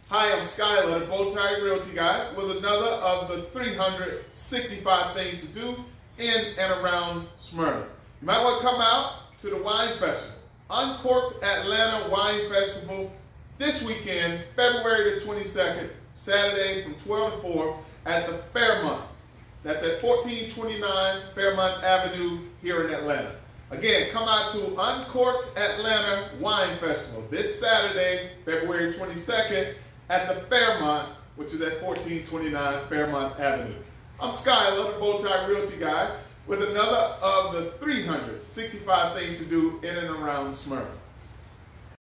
Hi, I'm Skylar, the Bowtie Realty Guy, with another of the 365 things to do in and around Smyrna. You might want to come out to the wine festival, Uncorked Atlanta Wine Festival, this weekend, February the 22nd, Saturday from 12 to 4 at the Fairmont. That's at 1429 Fairmont Avenue here in Atlanta. Again, come out to Uncorked Atlanta Wine Festival this Saturday, February 22nd, at the Fairmont, which is at 1429 Fairmont Avenue. I'm Skylar, the Bowtie Realty Guy, with another of the 365 things to do in and around Smyrna.